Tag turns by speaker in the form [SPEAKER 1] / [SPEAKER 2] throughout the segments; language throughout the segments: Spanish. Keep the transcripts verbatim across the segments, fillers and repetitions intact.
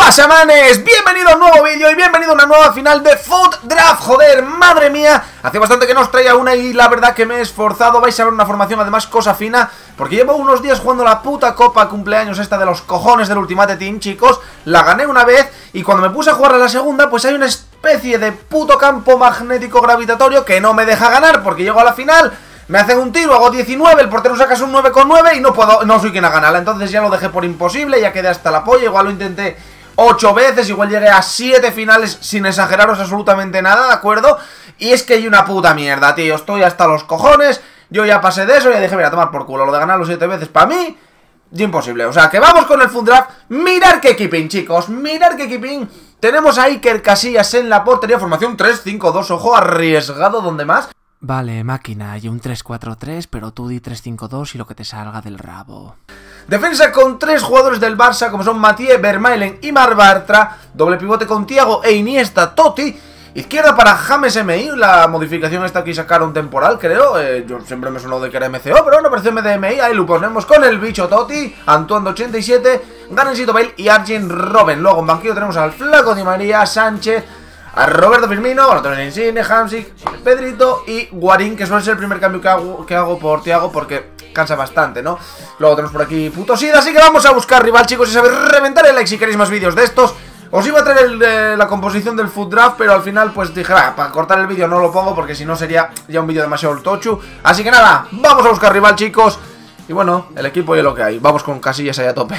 [SPEAKER 1] pasa, manes? Bienvenido a un nuevo vídeo y bienvenido a una nueva final de Foot Draft. Joder, madre mía, hace bastante que no os traía una y la verdad que me he esforzado. Vais a ver una formación además cosa fina, porque llevo unos días jugando la puta copa cumpleaños esta de los cojones del Ultimate Team, chicos. La gané una vez y cuando me puse a jugar a la segunda, pues hay una especie de puto campo magnético gravitatorio que no me deja ganar, porque llego a la final, me hacen un tiro, hago diecinueve, el portero saca un nueve con nueve y no puedo, no soy quien a ganarla. Entonces ya lo dejé por imposible, ya quedé hasta la polla. Igual lo intenté ocho veces, igual llegué a siete finales sin exageraros absolutamente nada, ¿de acuerdo? Y es que hay una puta mierda, tío, estoy hasta los cojones. Yo ya pasé de eso, ya dije, mira, tomar por culo, lo de ganar los siete veces para mí, imposible. O sea, que vamos con el Foot Draft. Mirad qué keeping, chicos, mirad qué keeping. Tenemos a Iker Casillas en la portería, formación tres cinco dos, ojo, arriesgado, ¿dónde más?
[SPEAKER 2] Vale, máquina, hay un tres cuatro tres, pero tú di tres cinco dos y lo que te salga del rabo.
[SPEAKER 1] Defensa con tres jugadores del Barça, como son Mathieu, Vermaelen y Marc Bartra. Doble pivote con Thiago e Iniesta, Totti. Izquierda para James M I, la modificación esta que sacaron temporal, creo. Eh, yo siempre me sonó de que era M C O, pero bueno, pareció M D M I. Ahí lo ponemos con el bicho Totti, Antoine ochenta y siete, Garensito Bale y Arjen Robben. Luego en banquillo tenemos al Flaco Di María, Sánchez, a Roberto Firmino, Antonio Insigne, Hamsik, Pedrito y Guarín, que suele ser el primer cambio que hago, que hago por Thiago porque cansa bastante, ¿no? Luego tenemos por aquí puto Sida, así que vamos a buscar rival, chicos, y saber reventar el like si queréis más vídeos de estos. Os iba a traer el, eh, la composición del Foot Draft, pero al final pues dije, ah, para cortar el vídeo no lo pongo porque si no sería ya un vídeo demasiado tochu. Así que nada, vamos a buscar rival, chicos. Y bueno, el equipo y lo que hay. Vamos con Casillas ahí a tope.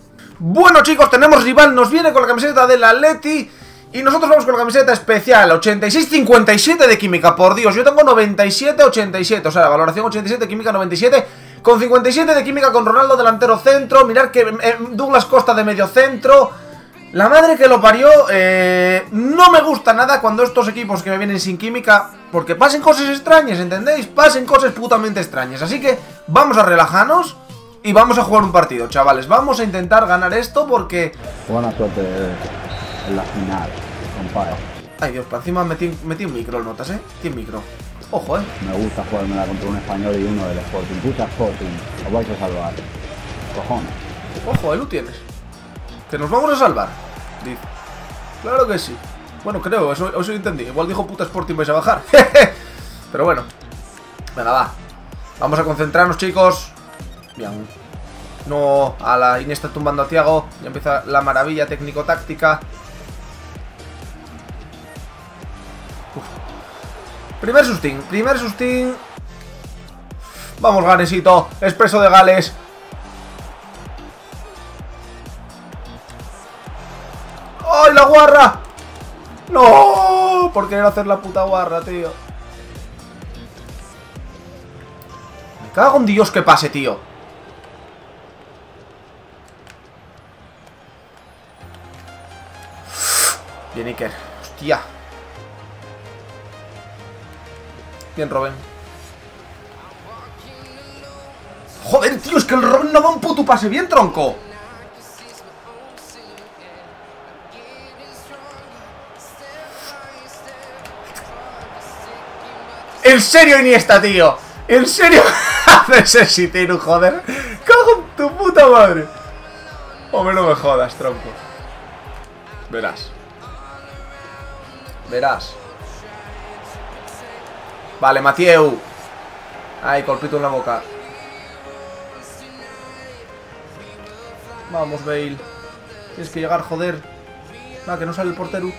[SPEAKER 1] Bueno, chicos, tenemos rival, nos viene con la camiseta del Atleti. Y nosotros vamos con la camiseta especial, ochenta y seis cincuenta y siete de química, por Dios. Yo tengo noventa y siete ochenta y siete, o sea, la valoración ochenta y siete, química noventa y siete, con cincuenta y siete de química con Ronaldo delantero centro. Mirad que eh, Douglas Costa de medio centro. La madre que lo parió. eh, No me gusta nada cuando estos equipos que me vienen sin química, porque pasen cosas extrañas, ¿entendéis? Pasen cosas putamente extrañas. Así que vamos a relajarnos y vamos a jugar un partido, chavales. Vamos a intentar ganar esto porque...
[SPEAKER 3] Buena suerte en la final, compadre.
[SPEAKER 1] Ay, Dios, para encima metí, metí un micro, notas, ¿eh? Metí un micro. Ojo, ¿eh?
[SPEAKER 3] Me gusta jugármela contra un español y uno del Sporting. Puta Sporting, os vais a salvar. Cojones.
[SPEAKER 1] Ojo, ahí lo tienes. Que nos vamos a salvar, dice. Claro que sí. Bueno, creo, eso, eso entendí. Igual dijo puta Sporting, vais a bajar. Pero bueno. Venga, va. Vamos a concentrarnos, chicos. Bien. No a la Iniesta tumbando a Thiago. Ya empieza la maravilla técnico-táctica. Primer sustín, primer sustín. Vamos, Ganesito, expreso de Gales. ¡Ay, la guarra! ¡No! Por querer hacer la puta guarra, tío. Me cago en Dios que pase, tío. Bien, Iker. Hostia. Bien, Robben. Joder, tío, es que el Robben no da un puto pase bien, tronco. ¿En serio, Iniesta, tío? ¿En serio? Necesito, joder. Cago en tu puta madre. Hombre, no me jodas, tronco. Verás. Verás. Vale, Mathieu. Ay, golpito en la boca. Vamos, Bale. Tienes que llegar, joder. Ah, que no sale el portero.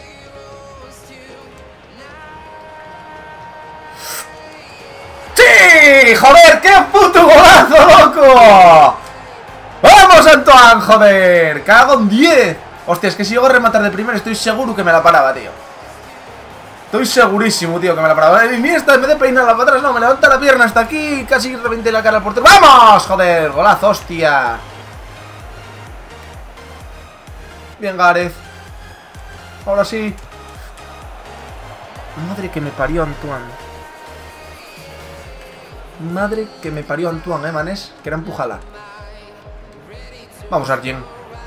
[SPEAKER 1] ¡Sí! ¡Joder! ¡Qué puto golazo, loco! ¡Vamos, Antoine! ¡Joder! ¡Cago en diez! Hostia, es que si llego a rematar de primero estoy seguro que me la paraba, tío. Estoy segurísimo, tío, que me la paraba. Y Iniesta, en vez de peinarla para atrás, no, me levanta la pierna hasta aquí. Casi reventé la cara al portero. ¡Vamos! ¡Joder! ¡Golazo, hostia! Bien, Gareth. Ahora sí. Madre que me parió Antoine. Madre que me parió Antoine, eh, manes. Que era empujala. Vamos, Arjen.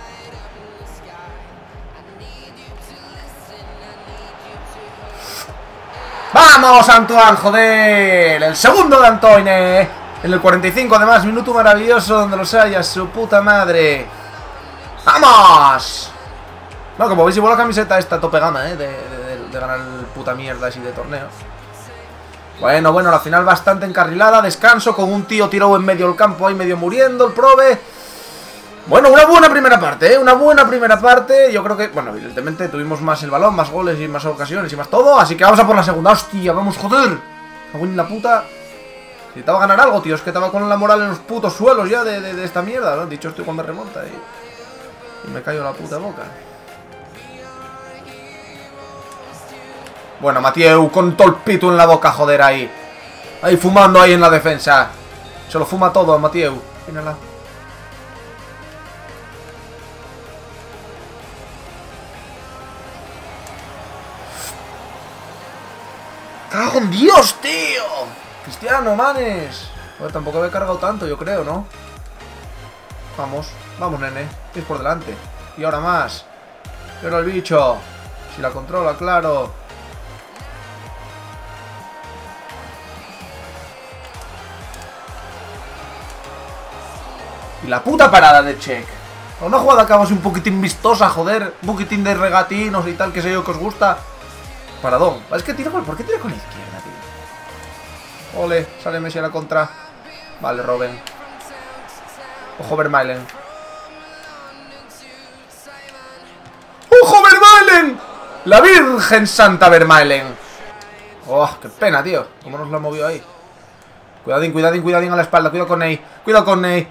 [SPEAKER 1] ¡Vamos, Antoine! ¡Joder! El segundo de Antoine. En el cuarenta y cinco, además. Minuto maravilloso donde los haya. Su puta madre. ¡Vamos! Bueno, como veis, igual la camiseta está tope gama, ¿eh? De, de, de ganar el puta mierda así de torneo. Bueno, bueno, la final bastante encarrilada. Descanso con un tío tirado en medio del campo ahí medio muriendo, el prove. Bueno, una buena primera parte, ¿eh? Una buena primera parte. Yo creo que, bueno, evidentemente tuvimos más el balón, más goles y más ocasiones y más todo. Así que vamos a por la segunda. ¡Hostia! ¡Vamos, joder! Cago en la puta. Necesitaba ganar algo, tío. Es que estaba con la moral en los putos suelos ya de, de, de esta mierda, ¿no? Dicho estoy cuando remonta y, y me cayó la puta boca. Bueno, Mathieu con todo el pito en la boca, joder, ahí. Ahí fumando ahí en la defensa. Se lo fuma todo, Mathieu. Mírala. ¡Cago en Dios, tío! Cristiano, manes. Joder, tampoco había cargado tanto, yo creo, ¿no? Vamos, vamos, nene. Es por delante. Y ahora más. Y ahora el bicho. Si la controla, claro. Y la puta parada de Check. Una jugada acaba así un poquitín vistosa, joder. Un poquitín de regatinos y tal, que sé yo que os gusta. Paradón. Es que tira con... ¿Por qué tira con la izquierda, tío? Ole, sale Messi a la contra. Vale, Robben. Ojo, Vermaelen. ¡Ojo, Vermaelen! La Virgen Santa Vermaelen. Oh, qué pena, tío. ¿Cómo nos lo ha movido ahí? Cuidadín, cuidadín, cuidadín a la espalda. Cuidado con Ney. Cuidado con Ney.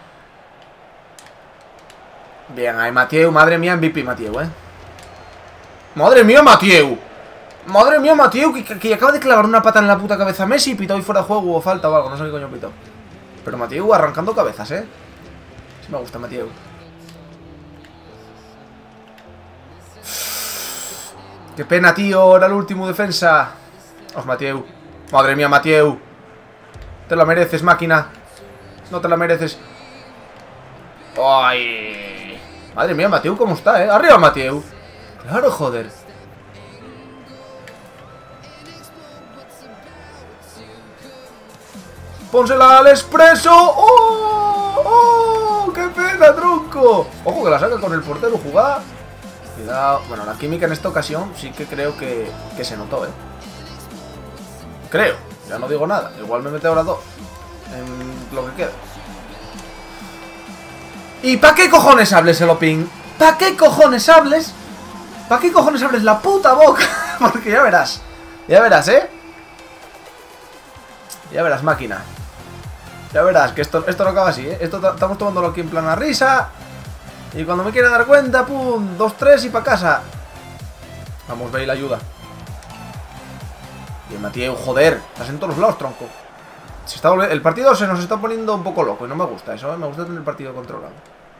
[SPEAKER 1] Bien, ahí Mathieu. Madre mía, M V P Mathieu, eh. Madre mía, Mathieu. Madre mía, Mathieu, que, que, que acaba de clavar una pata en la puta cabeza a Messi y pitó y fuera de juego o falta o algo, no sé qué coño pitó. Pero Mathieu arrancando cabezas, eh. Sí me gusta Mathieu. Qué pena, tío, era el último defensa. Os, Mathieu. Madre mía, Mathieu. Te lo mereces, máquina. No te la mereces. Ay. Madre mía, Mathieu, ¿cómo está, eh? Arriba, Mathieu. Claro, joder. Pónsela al expreso. ¡Oh! ¡Oh! ¡Qué pena, tronco! Ojo que la saca con el portero, jugada. Cuidado. Bueno, la química en esta ocasión sí que creo que, que se notó, ¿eh? Creo. Ya no digo nada. Igual me mete ahora dos en lo que queda. ¿Y para qué cojones hables, Elopin? ¿Para qué cojones hables? ¿Para qué cojones hables la puta boca? Porque ya verás. Ya verás, ¿eh? Ya verás, máquina. Ya verás que esto, esto no acaba así, ¿eh? Esto estamos tomándolo aquí en plan a risa. Y cuando me quiera dar cuenta, pum, dos, tres y para casa. Vamos, Bale, ayuda. Y el Mathieu, joder, estás en todos los lados, tronco. Se está el partido se nos está poniendo un poco loco y no me gusta eso, ¿eh? Me gusta tener el partido controlado.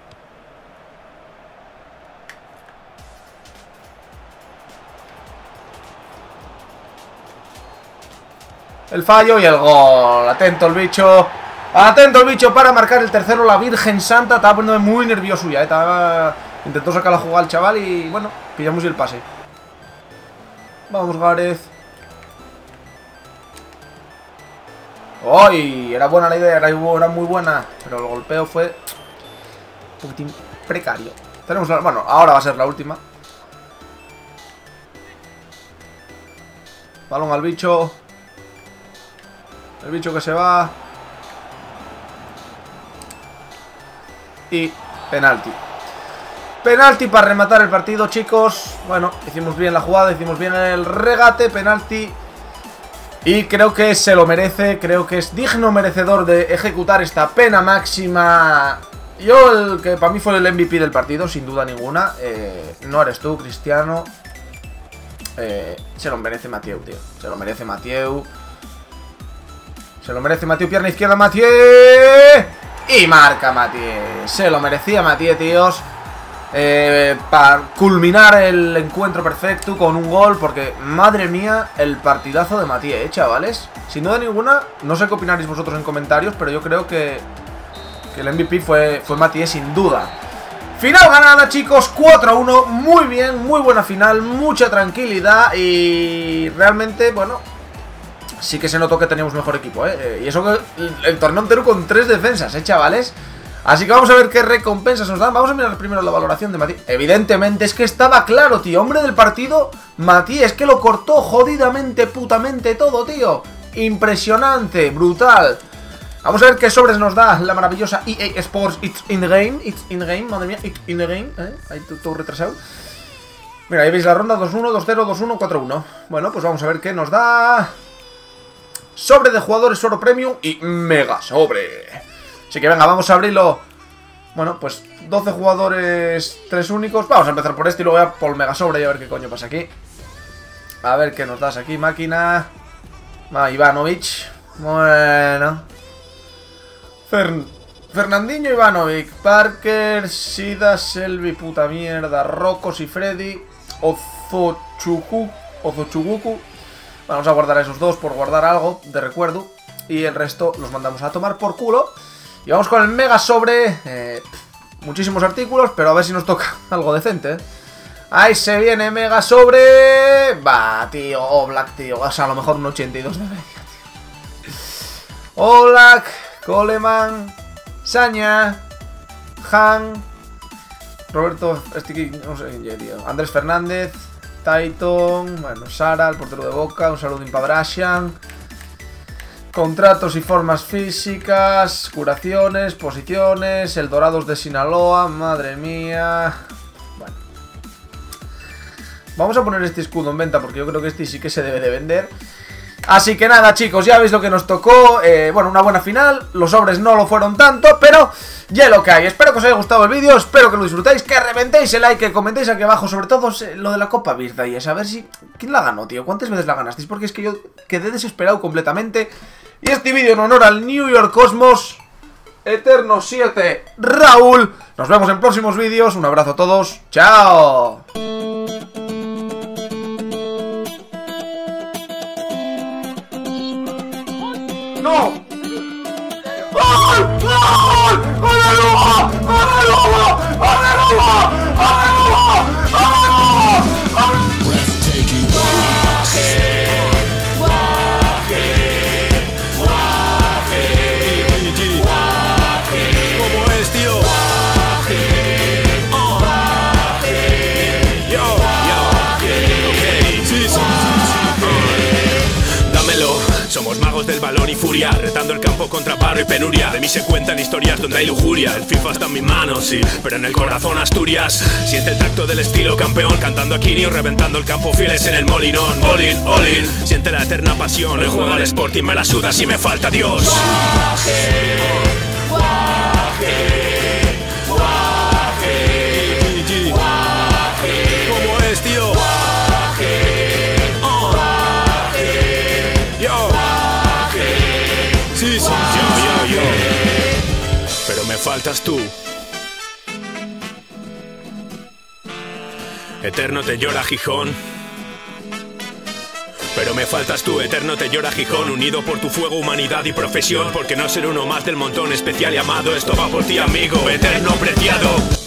[SPEAKER 1] El fallo y el gol. Atento el bicho. Atento el bicho para marcar el tercero. La Virgen Santa. Estaba poniéndome muy nervioso ya. Estaba... Intentó sacar la jugada al chaval y bueno, pillamos el pase. Vamos, Gareth. ¡Ay! Era buena la idea, era muy buena. Pero el golpeo fue un poquitín precario. Tenemos la... Bueno, ahora va a ser la última. Balón al bicho. El bicho que se va. Y penalti. Penalti para rematar el partido, chicos. Bueno, hicimos bien la jugada, hicimos bien el regate. Penalti. Y creo que se lo merece. Creo que es digno merecedor de ejecutar esta pena máxima. Yo, el que para mí fue el M V P del partido, sin duda ninguna. eh, No eres tú, Cristiano. eh, Se lo merece Mathieu, tío. Se lo merece Mathieu. Se lo merece Mathieu, pierna izquierda, Mathieu. Y marca Mathieu. Se lo merecía Mathieu, tíos. Eh, para culminar el encuentro perfecto con un gol. Porque, madre mía, el partidazo de Mathieu, ¿eh, chavales? Sin duda ninguna, no sé qué opinaréis vosotros en comentarios, pero yo creo que, que el M V P fue, fue Mathieu sin duda. Final ganada, chicos, cuatro a uno. Muy bien, muy buena final, mucha tranquilidad. Y realmente, bueno, sí que se notó que teníamos mejor equipo, ¿eh? Y eso que el, el torneo entero con tres defensas, ¿eh, chavales? Así que vamos a ver qué recompensas nos dan. Vamos a mirar primero la valoración de Mati. Evidentemente, es que estaba claro, tío. Hombre del partido, Mati, es que lo cortó jodidamente, putamente todo, tío. Impresionante, brutal. Vamos a ver qué sobres nos da la maravillosa E A Sports. It's in the game, it's in the game, madre mía, it's in the game, ¿eh? Ahí todo retrasado. Mira, ahí veis la ronda dos uno, dos cero, dos uno, cuatro uno. Bueno, pues vamos a ver qué nos da. Sobre de jugadores oro premium y mega sobre. Así que venga, vamos a abrirlo. Bueno, pues doce jugadores, tres únicos. Vamos a empezar por este y luego ya por el mega sobre y a ver qué coño pasa aquí. A ver qué nos das aquí, máquina. Ah, Ivanovic. Bueno. Fern Fernandinho, Ivanovic, Parker, Sida, Selvi, puta mierda, Rocos y Freddy, Ozochuku, Ozochuguku. Vamos a guardar a esos dos por guardar algo de recuerdo. Y el resto los mandamos a tomar por culo. Y vamos con el mega sobre. eh, Muchísimos artículos, pero a ver si nos toca algo decente, ¿eh? Ahí se viene mega sobre. Va, tío, Oblak, tío. O sea, a lo mejor un ochenta y dos de media, tío. Oblak, Coleman, Saña, Han, Roberto, este, no sé, tío, Andrés Fernández, Taiton, bueno, Sara, el portero de Boca, un saludo para Brashan. Contratos y formas físicas, curaciones, posiciones, el Dorados de Sinaloa, madre mía. Bueno. Vamos a poner este escudo en venta porque yo creo que este sí que se debe de vender. Así que nada, chicos, ya veis lo que nos tocó. eh, Bueno, una buena final. Los sobres no lo fueron tanto, pero ya lo que hay. Espero que os haya gustado el vídeo, espero que lo disfrutéis, que reventéis el like, que comentéis aquí abajo. Sobre todo lo de la Copa Birthday, y a ver si... ¿quién la ganó, tío? ¿Cuántas veces la ganasteis? Porque es que yo quedé desesperado completamente. Y este vídeo en honor al New York Cosmos Eterno siete Raúl. Nos vemos en próximos vídeos. Un abrazo a todos. ¡Chao! ¡No! ¡Gol! ¡Gol! ¡Gol de Lugo! ¡Gol de Lugo! ¡Gol de Lugo! ¡Gol de Lugo! ¡Gol de Lugo!
[SPEAKER 4] ¿Cómo es, tío? Yo, yo, ok, sí, sí. Dámelo. Somos magos del balón y furia, retando el campo contra paro y penuria. De mí se cuentan historias donde hay lujuria. El FIFA está en mis manos, sí, pero en el corazón Asturias. Siente el tacto del estilo campeón, cantando a Kirio, reventando el campo fieles en el molinón. All in, all in, siente la eterna pasión. El juego al Sporting me la suda si me falta Dios. Guaje, guaje, guaje, guaje. ¿Cómo es, tío? Guaje, guaje, yo. Sí, sí, yo, yo, yo. Pero me faltas tú. Eterno te llora Gijón. Pero me faltas tú, eterno te llora Gijón. Unido por tu fuego, humanidad y profesión. Porque no ser uno más del montón especial y amado. Esto va por ti, amigo, eterno preciado.